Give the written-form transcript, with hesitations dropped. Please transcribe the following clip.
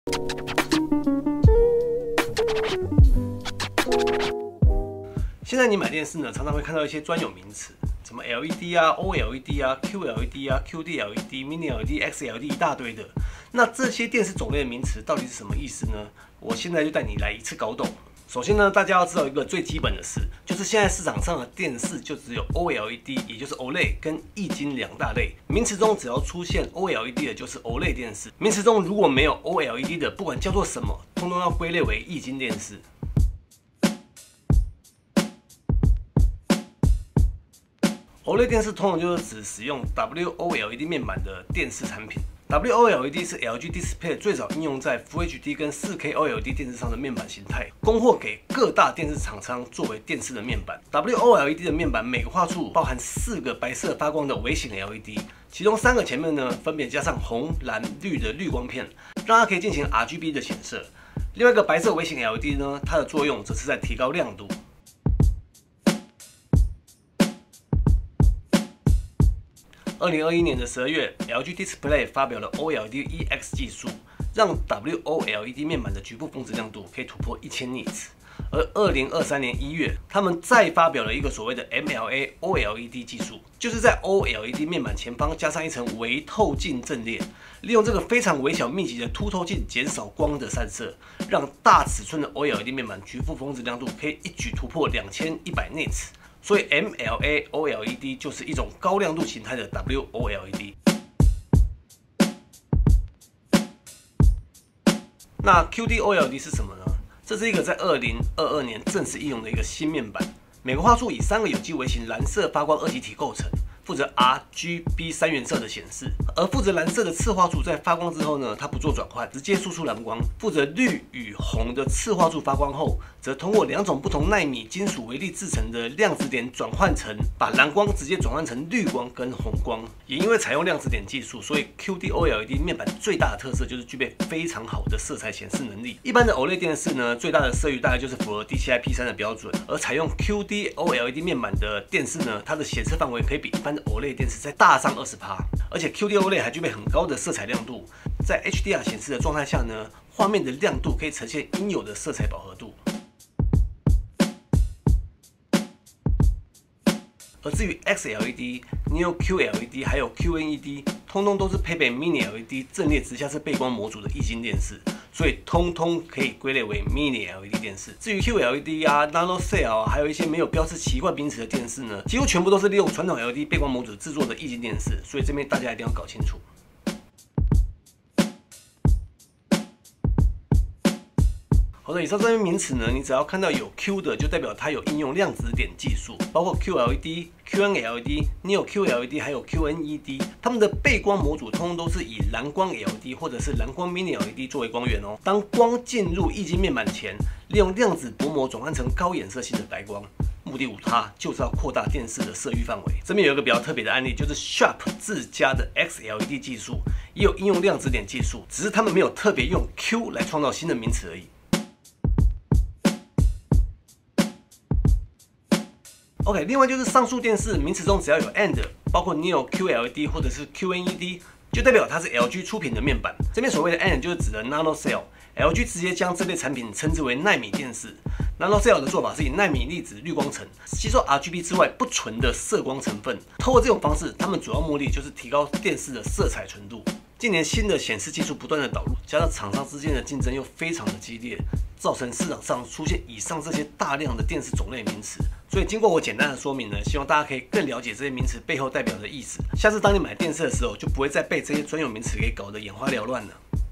现在你买电视呢，常常会看到一些专有名词，什么 LED 啊、OLED 啊、QLED 啊、QD-LED、Mini LED、XLED 一大堆的。那这些电视种类的名词到底是什么意思呢？我现在就带你来一次搞懂。首先呢，大家要知道一个最基本的事，就是现在市场上的电视就只有 OLED， 也就是 OLED 跟液晶两大类。名词中只要出现 OLED 的，就是 OLED 电视；名词中如果没有 OLED 的，不管叫做什么，通通要归类为液晶电视。OLED 电视通常就是指使用 WOLED 面板的电视产品。WOLED 是 LG Display 最早应用在 Full HD 跟 4K OLED 电视上的面板形态，供货给各大电视厂商作为电视的面板。WOLED 的面板每个画处包含4个白色发光的微型 LED， 其中3个前面呢分别加上红、蓝、绿的滤光片，让它可以进行 RGB 的显色。另外一个白色微型 LED 呢，它的作用则是在提高亮度。2021年的12月 ，LG Display 发表了 OLED EX 技术，让 WOLED 面板的局部峰值亮度可以突破1000 nits。而2023年1月，他们再发表了一个所谓的 MLA OLED 技术，就是在 OLED 面板前方加上一层微透镜阵列，利用这个非常微小密集的凸透镜减少光的散射，让大尺寸的 OLED 面板局部峰值亮度可以一举突破2100 nits。所以 MLA OLED 就是一种高亮度形态的 WOLED。那 QD OLED 是什么呢？这是一个在2022年正式应用的一个新面板，每个画处以3个有机微型蓝色发光二极体构成，负责 RGB 3原色的显示，而负责蓝色的次画处在发光之后呢，它不做转换，直接输出蓝光；负责绿与红的次画处发光后，则通过2种不同奈米金属微粒制成的量子点转换成，把蓝光直接转换成绿光跟红光。也因为采用量子点技术，所以 QD OLED 面板最大的特色就是具备非常好的色彩显示能力。一般的 OLED 电视呢，最大的色域大概就是符合 DCI-P3 的标准，而采用 QD OLED 面板的电视呢，它的显示范围可以比一般的 OLED 电视再大上20%，而且 QD OLED 还具备很高的色彩亮度，在 HDR 显示的状态下呢，画面的亮度可以呈现应有的色彩饱和度。而至于 XLED、Neo QLED 还有 QNED， 通通都是配备 Mini LED 阵列直下式背光模组的液晶电视，所以通通可以归类为 Mini LED 电视。至于 QLED 啊、NanoCell 啊，还有一些没有标示奇怪名词的电视呢，几乎全部都是利用传统 LED 背光模组制作的液晶电视，所以这边大家一定要搞清楚。好的，以上这些名词呢，你只要看到有 Q 的，就代表它有应用量子点技术，包括 QLED、QNLED、Neo QLED 还有 QNED， 它们的背光模组通通都是以蓝光 LED 或者是蓝光 Mini LED 作为光源哦。当光进入液晶面板前，利用量子薄膜转换成高衍色性的白光。目的无他，就是要扩大电视的色域范围。这边有一个比较特别的案例，就是 Sharp 自家的 XLED 技术，也有应用量子点技术，只是他们没有特别用 Q 来创造新的名词而已。OK， 另外就是上述电视名词中只要有 and， 包括 Neo QLED 或者是 QNED， 就代表它是 LG 出品的面板。这边所谓的 and 就是指的 NanoCell。LG 直接将这类产品称之为奈米电视。NanoCell 的做法是以奈米粒子滤光层吸收 RGB 之外不纯的色光成分，透过这种方式，他们主要目的就是提高电视的色彩纯度。近年新的显示技术不断的导入，加上厂商之间的竞争又非常的激烈，造成市场上出现以上这些大量的电视种类名词。所以经过我简单的说明呢，希望大家可以更了解这些名词背后代表的意思。下次当你买电视的时候，就不会再被这些专有名词给搞得眼花缭乱了。